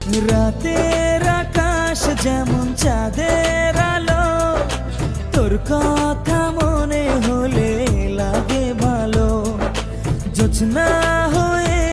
রাতের আকাশ যেমন চাঁদের আলো, তোর কথা মনে হলে লাগে ভালো। জোছনা